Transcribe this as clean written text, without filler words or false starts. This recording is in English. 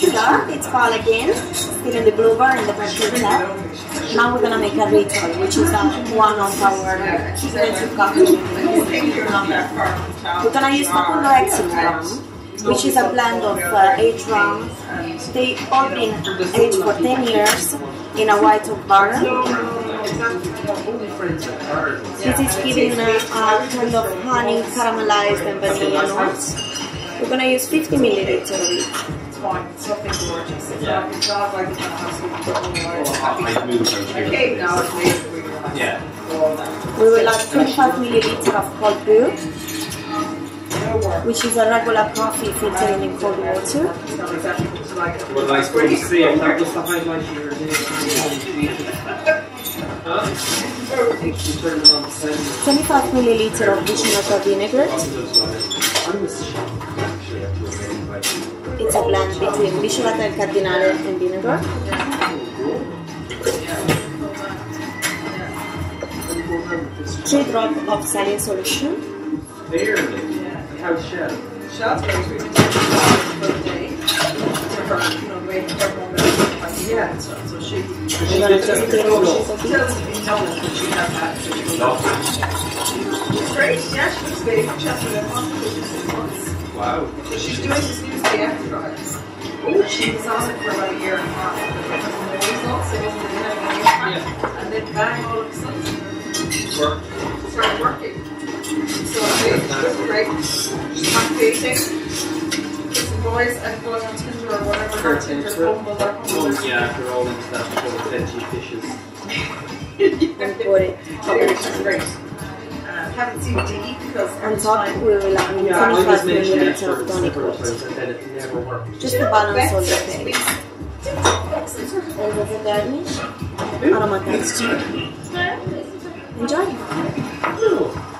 sugar, it's Paola again, still in the blue bar in the Berkeley tab. Now we're gonna make a ritual, which is one of our expensive coffee. We're gonna use Facundo Exit rum, which is a blend of aged rum. They all been aged for 10 years in a white oak barrel. This is giving a kind of honey, caramelized and vanilla notes. We're gonna use 50 milliliters of it. It's fine, it's nothing gorgeous. It's not like it's gonna have some Yeah. We will add 25 milliliters of cold brew, which is a regular coffee filtered in cold water. Well, like, when you see it, that was the highlight you were doing. 25 milliliters of Vichinotto vinaigrette. It's a blend between Vichinotto and Cardinale and vinegar. Three drops of saline solution. How's Shell? Shell's very sweet. For the day. For her, you know, the way her mom is. Yeah, so she. We're gonna just clean the sheet of She doesn't even tell us that she has that. She's great. Yeah, she looks big. She has been in hospital for 6 months. Wow. So she's doing this new CF trial. She was on it for about a year and a half. And the results, it wasn't really having any impact. And then bang, all of a sudden, started working. So it's great. I'm dating some boys and going on Tinder or whatever. Tinder, Bumble, or Bumble. Yeah, they're all into that whole veggie fishes. and pour it. It's great. Haven't seen D because On top we will add 25 milliliters of tonic water. And then it never worked. Just to balance all the taste. And with the garnish, aromatized. Enjoy!